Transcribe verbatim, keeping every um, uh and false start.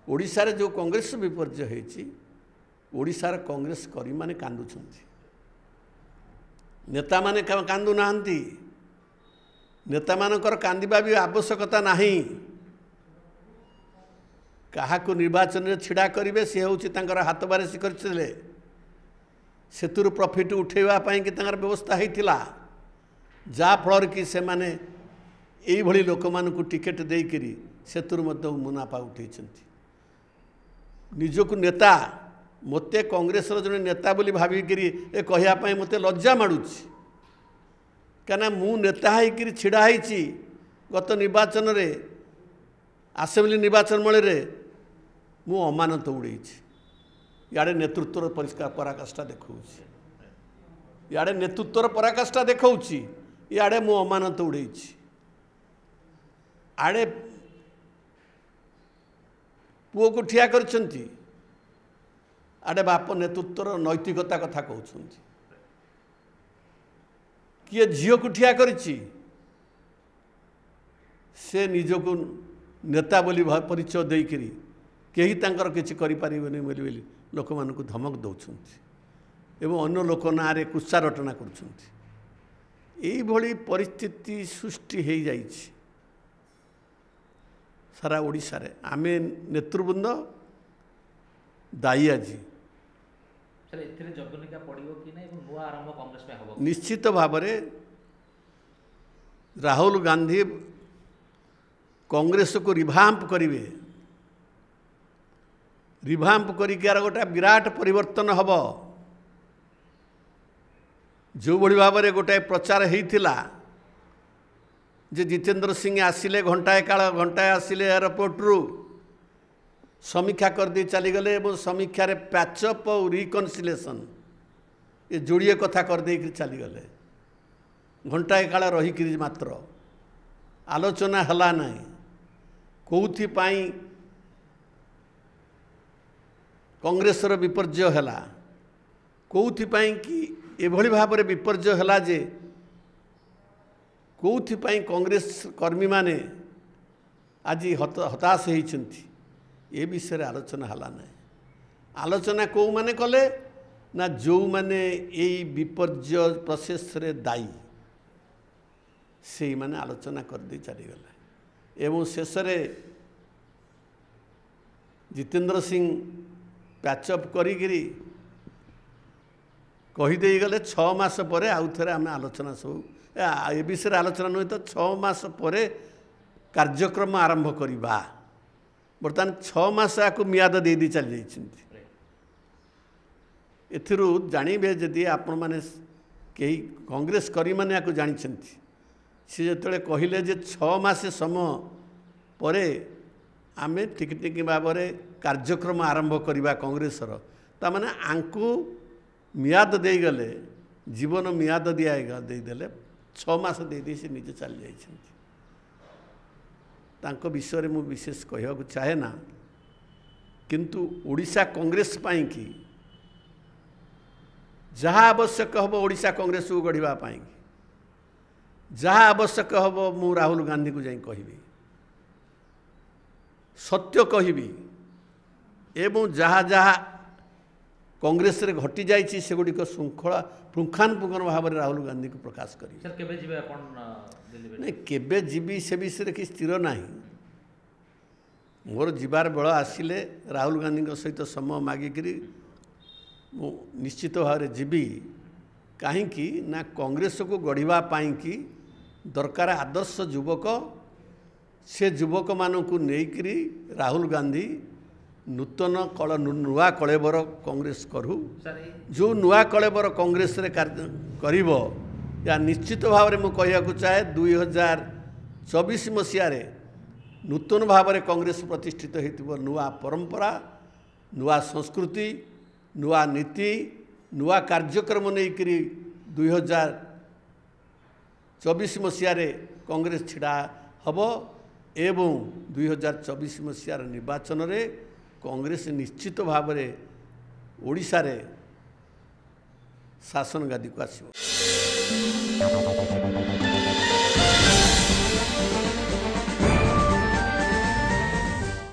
ओडिशा रे जो कांग्रेस विपर्य होती ओडिशा रे कांग्रेस करी माने कांदुछंती नेता माने कांदु नाहंती नेता मानकर कांदिबा भी आवश्यकता नहीं काहाको निर्वाचन रे छिड़ा करिवे से होउची तांकर हाथ बारिश करथिले सेतुर प्रॉफिट उठेवा पाई कि तांकर व्यवस्था हेतिला जा फलर कि से माने एई भली लोक मानकु टिकेट देई करी सेतुर मध्य मुनाफा उठेछंती निजको नेता मते कांग्रेस रो जने नेता बोली भाबी करी ए कहिया पाई मते लज्जा माडुची कना मु नेता है कि छिड़ा है गत निर्वाचन रे आसेम्बली निर्वाचन मल रे मु अमानत उड़े इे नेतृत्वर परिष्कार पराकाष्ठा देखा इे नेतृत्वर पराकाष्ठा देखा इे मु अमानत उड़े आड़े पुओ को ठिया कर आड़े बाप नेतृत्वर नैतिकता कथा कहते किए झील को ठिया करिछि से निजको नेता बोली परिचय देकरी कहीं तांकर किछि करि परिबेनि बोली लोक मानकु धमक दौरान एवं अन्य लोक ना रे कुत्सा रटना करुछंती एई भली परिस्थिति सृष्टि हो जाइछि सारा ओडिशा रे आमे नेतृवृंद दायी आज निश्चित भाव राहुल गांधी कांग्रेस को रिभाम्प करेंगे रिभाम्प कर गोटे विराट परिवर्तन हम जो भली भाव में गोटे प्रचार होता जे जितेंद्र सिंह आसिले घंटाए काल घंटाए आसिले एयरपोर्ट रु समीक्षा कर दे चलीगले समीक्षा रे पैचअप और रिकनसिलेसन ये जोड़िए कथा कर दे चलीगले घंटाए काल रहीकि मात्र आलोचना हला ना कौथि पाई कांग्रेस रो विपर्य हला कौथि पाई कि एभली भाव में विपर्य हला जे कौथि पाई कांग्रेस कर्मी माने आज हताश होइछंती ए विषय आलोचना हला ना आलोचना कौ माने कले ना जो माने एई विपर्य प्रोसेस रे दायी से माने आलोचना कर दे चलीगला एवं शेष जितेंद्र सिंह पैचअप करी कहीदे गले छः मास पर आउ थे आम आलोचना सब ए विषय आलोचना नुहे तो छः मास पर कार्यक्रम आरंभ करवा बर्तमान छः मास आपको मियाद दे दी चली जाइछंती एथिरु जानिबे जदि आपण माने कई कांग्रेस करी माने आपको जानिछंती सी जो कहले जे छः मास समय पर आमे टिक टिक भाव में कार्यक्रम आरंभ करवा कांग्रेस ताने आंकु मियाद दे गले जीवन मियाद दिया देदेले छः मास दे से निजे चली जाइछंती तांको विषय में विशेष कहवा चाहे ना किंतु ओडिशा कांग्रेस पाई कि जहाँ आवश्यक हम ओडिशा कांग्रेस को गढ़ा पाई जहाँ आवश्यक हम मु राहुल गांधी को जाई कहबी सत्य कहबी एवं जहाँ जहाँ कांग्रेस रे घटी जाइछि सेगुड़िक श्रृंखला पुंखानुपुंखन भाव में राहुल गांधी को प्रकाश करी नहीं केबे जीवी से विषय कि स्थिर ना मोर जीवार बेल आसिले राहुल गांधी सहित समय मागिकी मु निश्चित भाव में जीवी कहीं ना कांग्रेस को गढ़ा कि दरकार आदर्श युवक से युवक मानू नेकरी राहुल गांधी नूतन कल नुआ कलेबर कांग्रेस करू जो नुआ कलेबर कांग्रेस रे करिवो या निश्चित भाव में मुझे कहूँ चाहे दुई हजार चौबीस मसीह नूतन भाव में कांग्रेस प्रतिष्ठित हो नुआ परंपरा नुआ संस्कृति नुआ नीति नुआ कार्यक्रम नहीं दुई हजार चौबीस मसीह कांग्रेस छिड़ा हम एवं दुई हजार चौबीस मसीह निर्वाचन रे कांग्रेस निश्चित भाव में ओडिशा रे शासन गादी को आसिबो।